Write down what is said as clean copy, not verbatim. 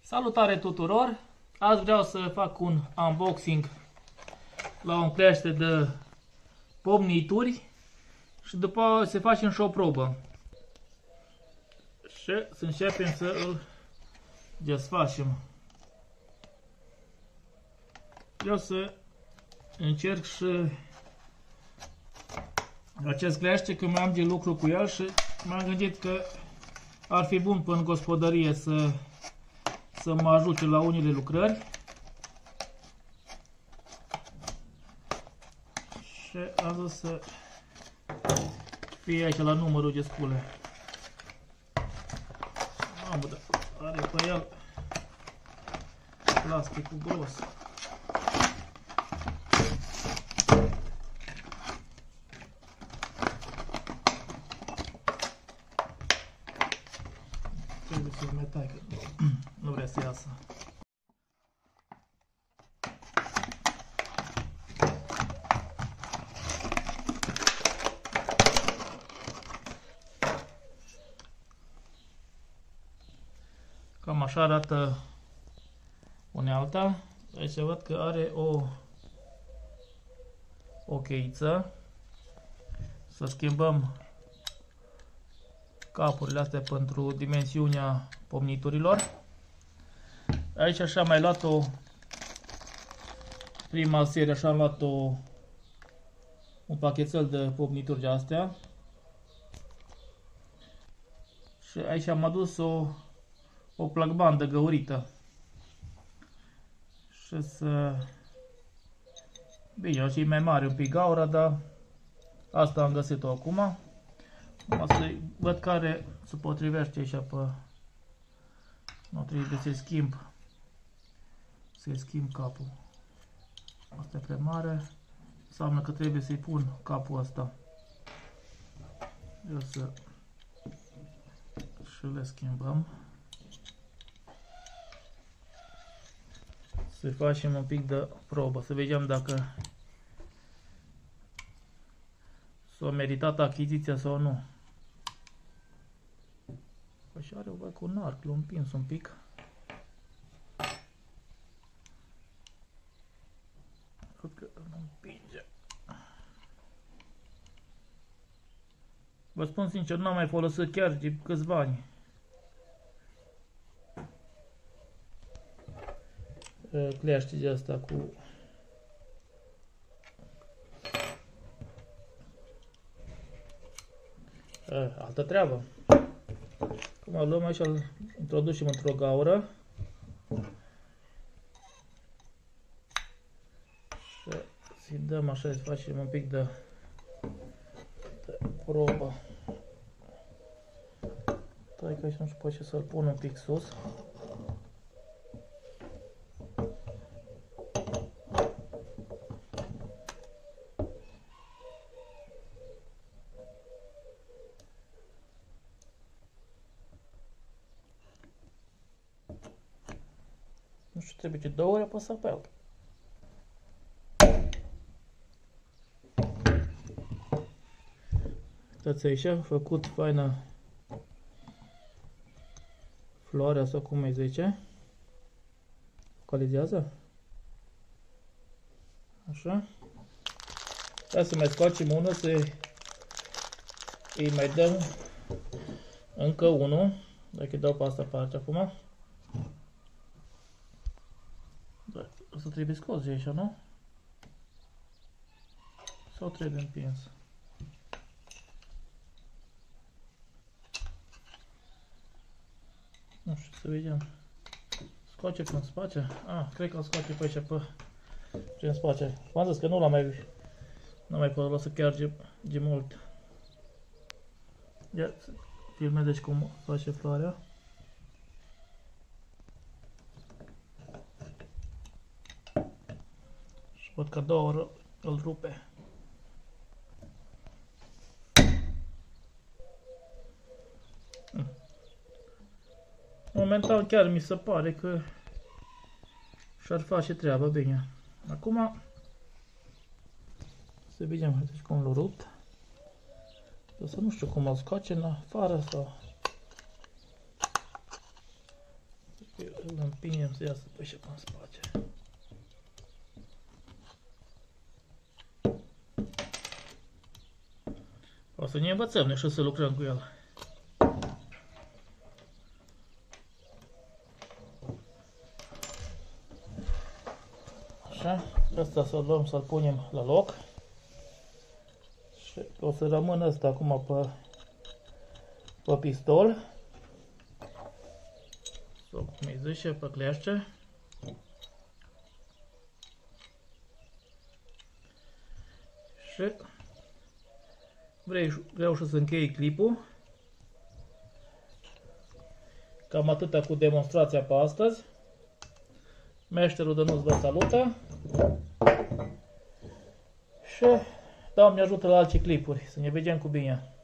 Salutare tuturor! Azi vreau să fac un unboxing la un cleaște de pomnituri și după se facem și o probă. Și să începem să îl desfacem. Vreau să încerc și acest cleaște, că mai am de lucru cu el și m-am gândit că ar fi bun până în gospodărie să mă ajute la unele lucrări. Și am zis să fie aici la numărul de spule. Mamă, da, are pe el plasticul gros. Trebuie să-l mai tai, că nu vrea să iasă. Cam așa arată unealta. Aici văd că are o cheiță. Să schimbăm capurile astea pentru dimensiunea pomniturilor. Aici așa am mai luat prima serie, așa am luat un pachetel de pomnituri de astea. Și aici am adus o plăgbandă găurită. Și bine, aici e mai mare un pic gaura, dar asta am găsit-o acum. O să văd care se potrivește aici pe... Nu trebuie să-i schimb capul. Asta e prea mare. Înseamnă că trebuie să-i pun capul ăsta. Eu și le schimbăm. Să facem un pic de probă, să vedem dacă s-a meritat achiziția sau nu. Așa are, văd, cu un arc, l-am împins un pic. Cred că îl împinge. Vă spun sincer, n-am mai folosit chiar de câțiva ani cleaște de asta cu altă treabă. Acum îl luăm aici, îl introducem într-o gaură și să-i dăm așa, să facem un pic de probă. Tai că aici nu știu pe ce să-l pun un pic sus. Nu știu, trebuie ce 2 ori apăsa pe el. Uitați aici, am făcut faină floarea sau cum îi zice. Focalizează. Așa. Hai să mai scoacem unul, să îi mai dăm încă unul. Dacă îi dau pe asta parte acum. Da, asta trebuie scos de aici, nu? Sau trebuie împins? Nu știu, să vedem. Scoate prin spate? Cred că îl scoate pe aici, prin spate. V-am zis că nu l-am mai folosit chiar de mult. Ia, filmez deci cum face floarea. Și văd că 2 ori îl rupe. Momentan chiar mi se pare că și-ar face treaba bine. Acum să vedem deci cum l-a rupt. Dar să nu știu cum îl scoate în afară sau îl împingem să iasă pe și în spate. O să ne învățăm și să lucrăm cu el. Așa, asta să-l luăm, să-l punem la loc. Și o să rămână asta acum pe pistol. Sau cum îi zice, pe cleașce. Și vreau și să închei clipul. Cam atâta cu demonstrația pe astăzi. Meșterul Dănuț vă salută. Și Doamne ajută la alte clipuri. Să ne vedem cu bine.